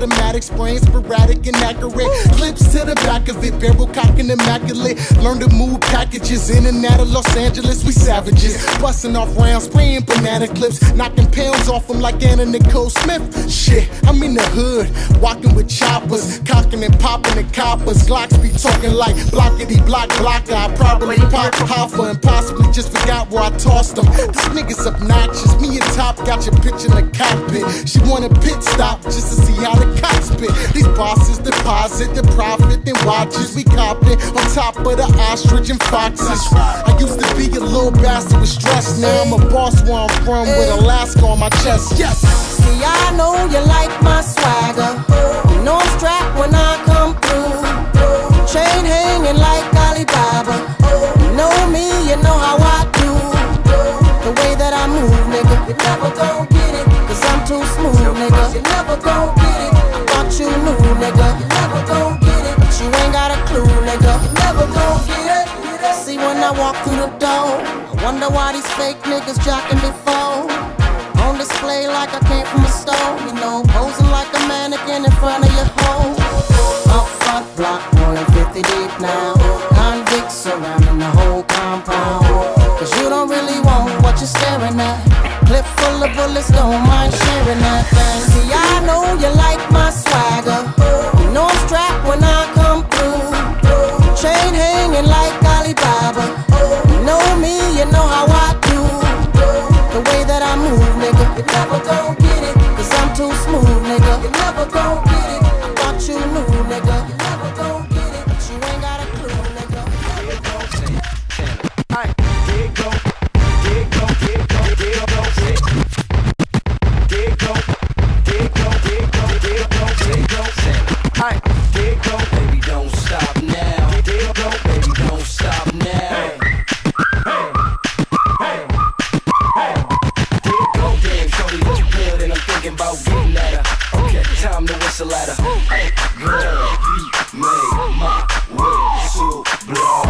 automatic, spraying sporadic, inaccurate. Clips to the back of it, barrel cocking immaculate. Learn to move packages in and out of Los Angeles, we savages. Busting off rounds, spraying banana clips, knocking pounds off them like Anna Nicole Smith. Shit, I'm in the hood, walking with choppers, cocking and popping the coppers. Glocks be talking like blockity block blocker. I probably pop Hoffa and possibly just forgot where I tossed them. This nigga's obnoxious, me and Top got your bitch in the cockpit. She want a pit stop just to see how the cops spit. These bosses deposit the profit, then watches we cop it on top of the ostrich and foxes. I used to be a little bastard with stress, now I'm a boss where I'm from with Alaska on my chest. Yes. See, I know you like my swagger. You know I'm strapped when I come through. Chain hanging like Alibaba. You know me, you know how I do. The way that I move, nigga, you never gon' get it, cause I'm too smooth, nigga. You never gon' get it, I thought you knew, nigga. You never gon' get it, but you ain't got a clue, nigga. You never gon' get it. See, when I walk through the door, I wonder why these fake niggas jocking before. On display like I came from a store, you know, posing like a mannequin in front of your hoe. Up front block, more than 50 deep now. Convicts surrounding the whole compound. Cause you don't really want what you're staring at. Clip full of bullets, don't mind sharing that thing. See, I know you like my swagger. You know I'm strapped when I come through. Chain hanging like Alibaba. You know me, you know how I do. The way that I move, nigga, you never gon' get it, cause I'm too smooth, nigga. You never gon' get it, I thought you knew, nigga. You never gon' get it, but you ain't got a clue, nigga. Hey, get go, get go, get go, get go, get go, get go, get go, get go, get go, get go, hey, get go, baby, don't stop now. Get go, baby, don't stop now. About getting at her. Okay, time to whistle at her. Hey, girl, you made my whistle blow.